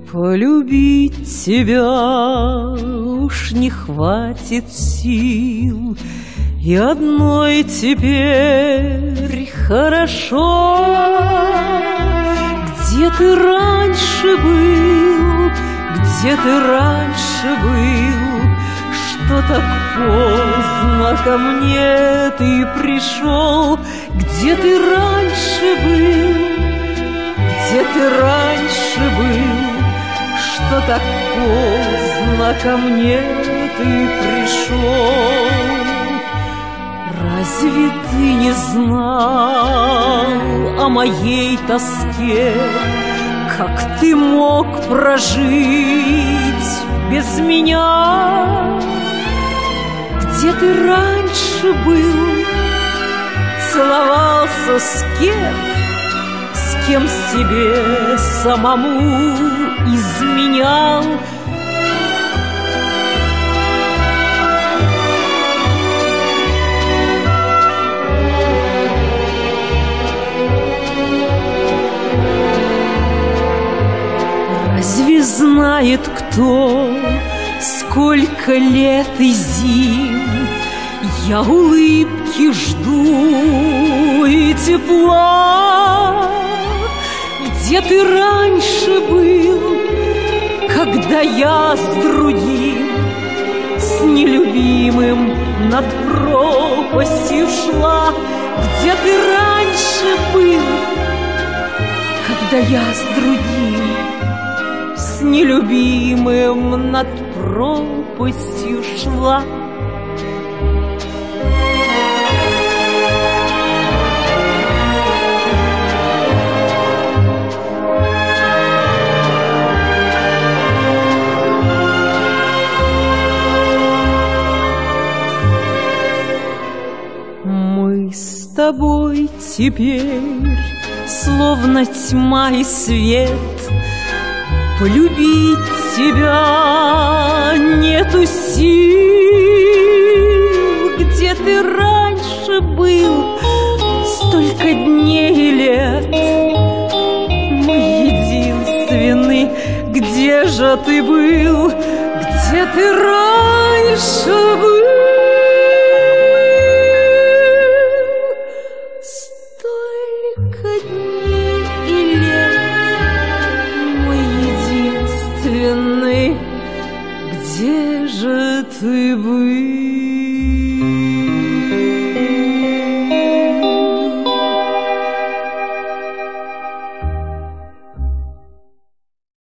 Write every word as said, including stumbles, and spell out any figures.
Полюбить тебя уж не хватит сил, и одной теперь хорошо. Где ты раньше был, где ты раньше был, что так поздно ко мне ты пришел? Где ты раньше был, где ты раньше был, что так поздно ко мне ты пришел? Разве ты не знал о моей тоске? Как ты мог прожить без меня? Где ты раньше был, целовался с кем, с кем себе самому изменял? Разве знает кто, сколько лет и зим я улыбки жду и тепла? Где ты раньше был, когда я с другим, с нелюбимым над пропастью шла? Где ты раньше был, когда я с другим, с нелюбимым над пропастью шла? Мы с тобой теперь словно тьма и свет. Полюбить тебя нету сил. Где ты раньше был, столько дней и лет, мой единственный, где же ты был? Где ты раньше был? Столько дней и лет, мой единственный, где же ты был?